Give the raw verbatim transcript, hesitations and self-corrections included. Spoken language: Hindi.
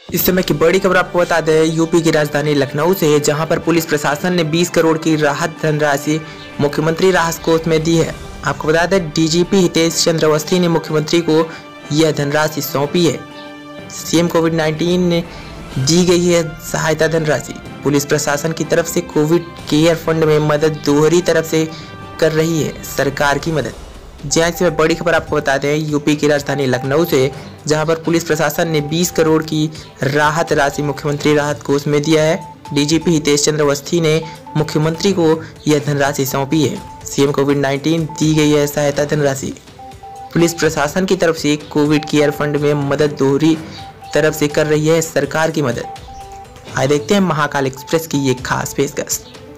इस समय की बड़ी खबर आपको बता दें, यूपी की राजधानी लखनऊ से, जहां पर पुलिस प्रशासन ने बीस करोड़ की राहत धनराशि मुख्यमंत्री राहत कोष में दी है। आपको बता दें, डीजीपी हितेश चंद्र अवस्थी ने मुख्यमंत्री को यह धनराशि सौंपी है। सीएम कोविड नाइन्टीन ने दी गई है सहायता धनराशि। पुलिस प्रशासन की तरफ से कोविड केयर फंड में मदद दोहरी तरफ से कर रही है सरकार की मदद। जहाँ से बड़ी खबर आपको बता दें, यूपी की राजधानी लखनऊ से, जहां पर पुलिस प्रशासन ने बीस करोड़ की राहत राशि मुख्यमंत्री राहत कोष में दिया है। डीजीपी हितेश चंद्र अवस्थी ने मुख्यमंत्री को यह धनराशि सौंपी है। सीएम कोविड नाइन्टीन दी गई है सहायता धनराशि। पुलिस प्रशासन की तरफ से कोविड केयर फंड में मदद दोहरी तरफ से कर रही है सरकार की मदद। आइए देखते हैं महाकाल एक्सप्रेस की ये खास पेशकश।